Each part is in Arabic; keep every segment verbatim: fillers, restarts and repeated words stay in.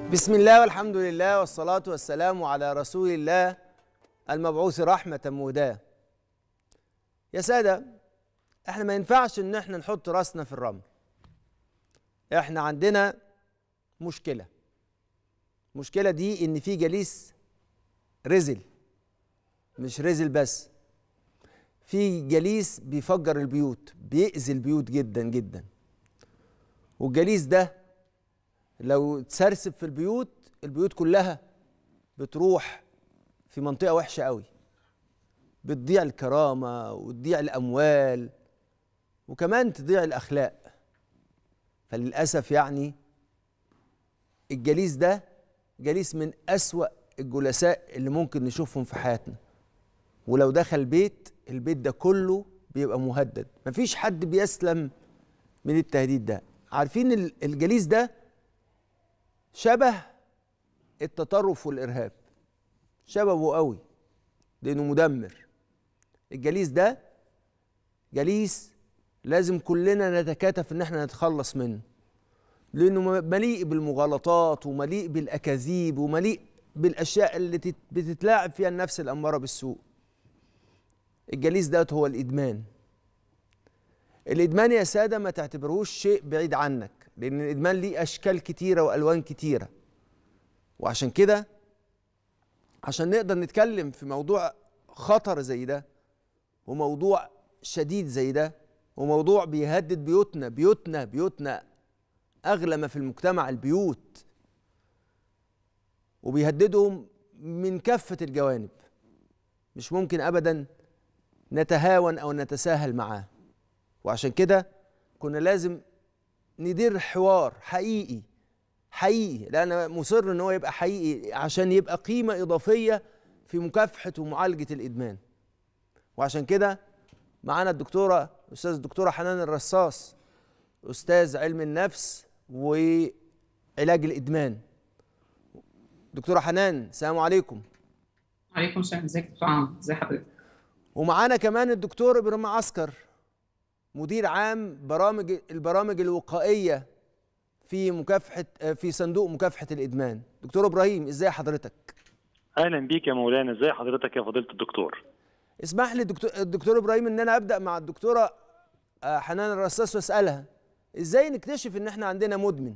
بسم الله والحمد لله والصلاة والسلام على رسول الله المبعوث رحمة مهداة. يا سادة، احنا ما ينفعش ان احنا نحط راسنا في الرمل. احنا عندنا مشكلة. المشكلة دي ان في جليس رزل، مش رزل بس، في جليس بيفجر البيوت، بيأذي البيوت جدا جدا. والجليس ده لو اتسرسب في البيوت، البيوت كلها بتروح في منطقة وحشة قوي، بتضيع الكرامة وتضيع الأموال وكمان تضيع الأخلاق. فللأسف يعني الجليس ده جليس من أسوأ الجلساء اللي ممكن نشوفهم في حياتنا. ولو دخل بيت، البيت ده كله بيبقى مهدد، مفيش حد بيسلم من التهديد ده. عارفين الجليس ده شبه التطرف والإرهاب، شبهه قوي لأنه مدمر. الجليس ده جليس لازم كلنا نتكاتف إن احنا نتخلص منه، لأنه مليء بالمغالطات ومليء بالأكاذيب ومليء بالأشياء اللي بتتلاعب فيها النفس الأمارة بالسوء. الجليس ده هو الإدمان. الإدمان يا سادة ما تعتبروش شيء بعيد عنك، لأن الإدمان ليه أشكال كتيرة وألوان كتيرة. وعشان كده عشان نقدر نتكلم في موضوع خطر زي ده وموضوع شديد زي ده وموضوع بيهدد بيوتنا بيوتنا بيوتنا أغلى ما في المجتمع البيوت، وبيهددهم من كافة الجوانب، مش ممكن أبدا نتهاون أو نتساهل معاه. وعشان كده كنا لازم ندير حوار حقيقي حقيقي، لأن أنا مصر إن هو يبقى حقيقي عشان يبقى قيمة إضافية في مكافحة ومعالجة الإدمان. وعشان كده معانا الدكتورة أستاذ الدكتورة حنان الرصاص، أستاذ علم النفس وعلاج الإدمان. دكتورة حنان، السلام عليكم. وعليكم السلام. ازيك يا دكتور عمرو؟ ازي حضرتك؟ ومعانا كمان الدكتور إبراهيم عسكر، مدير عام برامج البرامج الوقائية في مكافحة في صندوق مكافحة الإدمان. دكتور إبراهيم، ازاي حضرتك؟ اهلا بيك يا مولانا. ازاي حضرتك يا فضيلة الدكتور؟ اسمح لي دكتور الدكتور إبراهيم ان انا ابدأ مع الدكتورة حنان الرصاص واسألها ازاي نكتشف ان احنا عندنا مدمن؟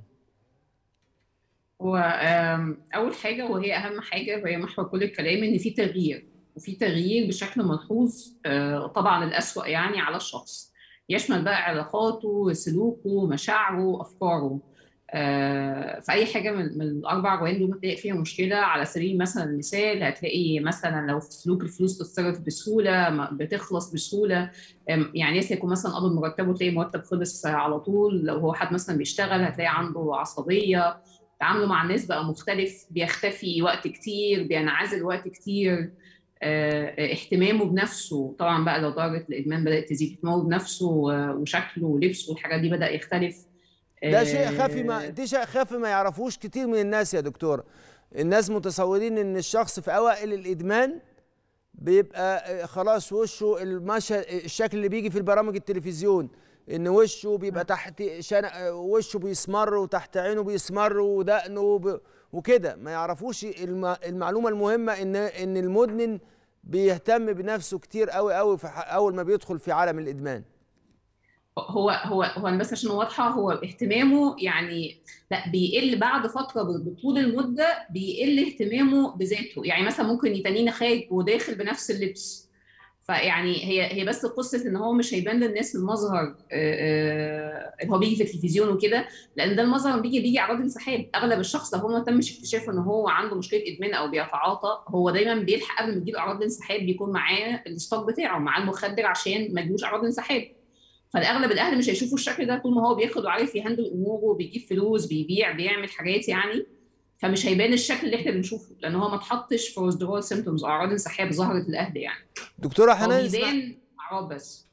هو اول حاجه وهي اهم حاجه وهي محور كل الكلام ان في تغيير، وفي تغيير بشكل ملحوظ، طبعا الأسوأ يعني على الشخص، يشمل بقى علاقاته، سلوكه، مشاعره، افكاره. آه، في اي حاجه من, من الاربع جوانب دول هتلاقي فيها مشكله. على سبيل مثلا المثال هتلاقي مثلا لو في سلوك الفلوس تتصرف بسهوله، بتخلص بسهوله. يعني يكون مثلا قبل مرتبه تلاقي مرتب خلص على طول. لو هو حد مثلا بيشتغل هتلاقي عنده عصبيه، تعامله مع الناس بقى مختلف، بيختفي وقت كتير، بينعزل وقت كتير. اه اهتمامه بنفسه طبعا بقى لو درجه الادمان بدات تزيد، اهتمامه بنفسه وشكله ولبسه والحاجات دي بدا يختلف. ده شيء خفي، ما دي شيء خفي ما يعرفوش كتير من الناس يا دكتور. الناس متصورين ان الشخص في اوائل الادمان بيبقى خلاص وشه المشهد، الشكل اللي بيجي في البرامج التلفزيون، ان وشه بيبقى تحت شنق، وشه بيسمر وتحت عينه بيسمر ودقنه وكده. ما يعرفوش المعلومه المهمه ان ان المدمن بيهتم بنفسه كتير قوي قوي اول ما بيدخل في عالم الادمان. هو هو هو انا بس عشان واضحه، هو اهتمامه يعني لا بيقل بعد فتره، بطول المده بيقل اهتمامه بذاته. يعني مثلا ممكن يتنين خارج وداخل بنفس اللبس، فيعني هي هي بس قصه ان هو مش هيبان للناس المظهر اللي هو بيجي في التلفزيون وكده، لان ده المظهر بيجي بيجي اعراض انسحاب. اغلب الشخص لو هو ما تمش اكتشافه ان هو عنده مشكله ادمان او بيتعاطى، هو دايما بيلحق قبل ما تجيله اعراض الانسحاب، بيكون معاه الستوك بتاعه، معاه المخدر عشان ما يجيلوش اعراض انسحاب. فالاغلب الاهل مش هيشوفوا الشكل ده طول ما هو بياخد وعارف يهندل اموره، بيجيب فلوس، بيبيع، بيعمل حاجات يعني. فمش هيبان الشكل اللي احنا بنشوفه، لان هو ما اتحطش في withdrawal symptoms او اعراض انسحاب ظهرت الاهل يعني. دكتوره هو حنان، اسمع بيبان اعراض بس.